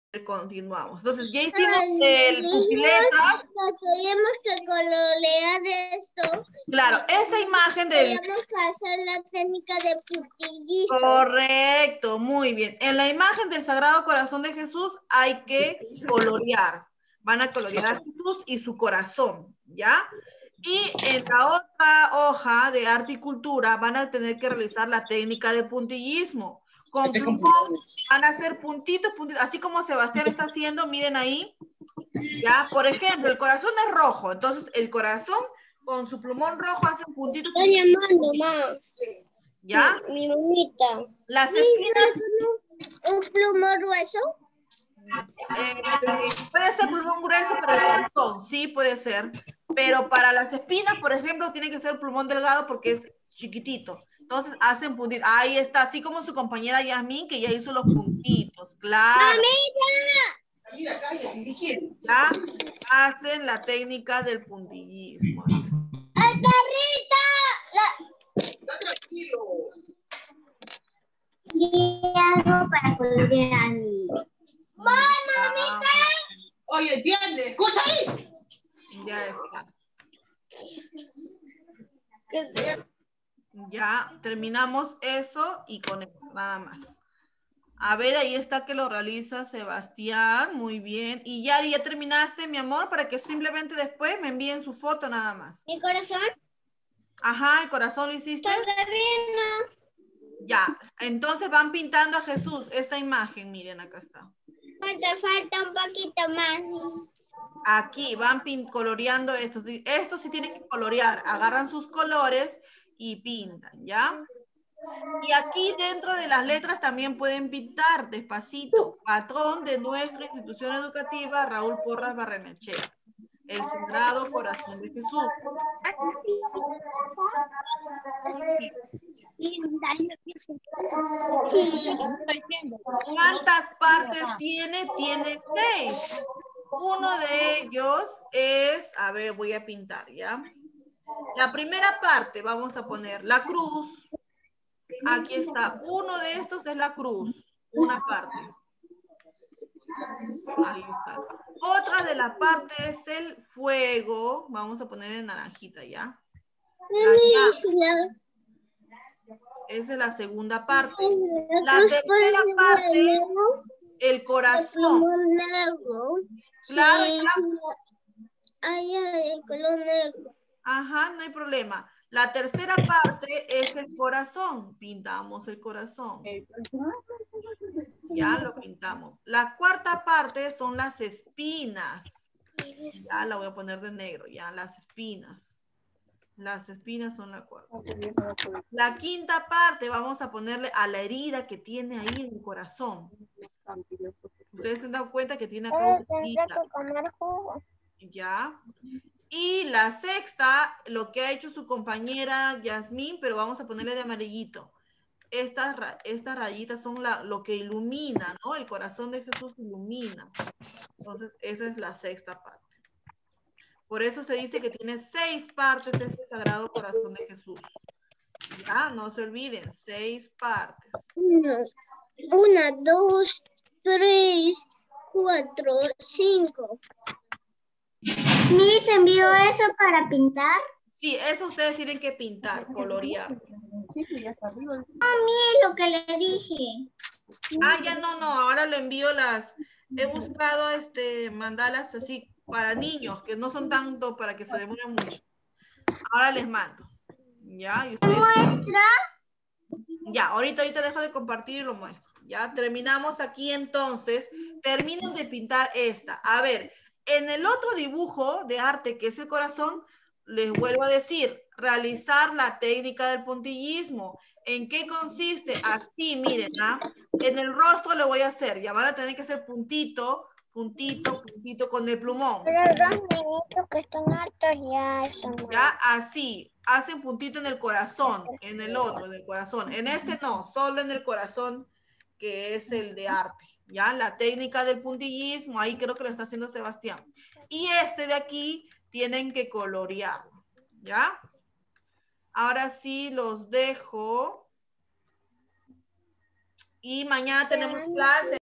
continuamos. Entonces, ya hicimos el pupiletras. Tenemos que colorear esto. Claro, esa imagen del... Tenemos que hacer la técnica de puntillismo. Correcto, muy bien. En la imagen del Sagrado Corazón de Jesús hay que colorear. Van a colorear a Jesús y su corazón, ¿ya? Y en la otra hoja de arte y cultura van a tener que realizar la técnica de puntillismo. Con plumón van a hacer puntitos, puntitos, así como Sebastián está haciendo, miren ahí. Ya, por ejemplo, el corazón es rojo, entonces el corazón con su plumón rojo hace un puntito. Estoy llamando, mamá. ¿Ya? Mi mamita. Las espinas... ¿Un plumón grueso? Puede ser plumón grueso para el corazón, sí puede ser. Pero para las espinas, por ejemplo, tiene que ser plumón delgado porque es chiquitito. Entonces hacen puntitos. Ahí está, así como su compañera Yasmín, que ya hizo los puntitos. Claro. ¡Mamita! Mira, cállate, ¿qué quieres? Ya hacen la técnica del puntillismo. ¡Ay, perrita! Está tranquilo. Y algo para colorear. ¡Mamita! Oye, entiende, escucha ahí. Ya está. Ya terminamos eso y con eso, nada más. A ver, ahí está que lo realiza Sebastián, muy bien. Y Yari, ¿ya terminaste, mi amor? Para que simplemente después me envíen su foto nada más. ¿Mi corazón? Ajá, ¿el corazón lo hiciste? Todavía no. Ya, entonces van pintando a Jesús, esta imagen, miren, acá está. Falta un poquito más. Aquí van coloreando esto. Esto sí tienen que colorear. Agarran sus colores y pintan, ¿ya? Y aquí dentro de las letras también pueden pintar despacito. Patrón de nuestra institución educativa, Raúl Porras Barrenechea. El Sagrado Corazón de Jesús. ¿Cuántas partes tiene? Tiene 6. Uno de ellos es, a ver, voy a pintar, ¿ya? La primera parte, vamos a poner la cruz. Aquí está. Uno de estos es la cruz. Una parte. Ahí está. Otra de la parte es el fuego. Vamos a poner en naranjita, ¿ya? Esa es la segunda parte. La tercera parte, el corazón. Claro, el color negro. Ajá, no hay problema. La tercera parte es el corazón. Pintamos el corazón. Ya lo pintamos. La cuarta parte son las espinas. Ya la voy a poner de negro. Ya, las espinas. Las espinas son la cuarta. La quinta parte vamos a ponerle a la herida que tiene ahí en el corazón. Ustedes se han dado cuenta que tiene acá una herida. Ya. Y la sexta, lo que ha hecho su compañera Yasmín, pero vamos a ponerle de amarillito. Estas rayitas son lo que ilumina, ¿no? El corazón de Jesús ilumina. Entonces, esa es la sexta parte. Por eso se dice que tiene 6 partes este Sagrado Corazón de Jesús. Ya, no se olviden, 6 partes. 1, 2, 3, 4, 5. ¿Miss envió eso para pintar? Sí, eso ustedes tienen que pintar, colorear. Mire lo que le dije. Ah, ya no, ahora le envío las... He buscado mandalas así para niños, que no son tanto para que se demoren mucho. Ahora les mando. ¿Ya? ¿Y ustedes? ¿Muestra? Ya, ahorita dejo de compartir y lo muestro. Ya, terminamos aquí entonces. Terminen de pintar esta. A ver, en el otro dibujo de arte, que es el corazón, les vuelvo a decir, realizar la técnica del puntillismo. ¿En qué consiste? Así, miren, ¿ah? En el rostro lo voy a hacer. Ya van a tener que hacer puntito, puntito, puntito con el plumón. Pero los niñitos que están hartos ya están mal. Ya, así. Hacen puntito en el corazón, en el otro, en el corazón. En este no, solo en el corazón, que es el de arte. Ya, la técnica del puntillismo, ahí creo que lo está haciendo Sebastián. Y este de aquí tienen que colorearlo. ¿Ya? Ahora sí los dejo. Y mañana tenemos clase.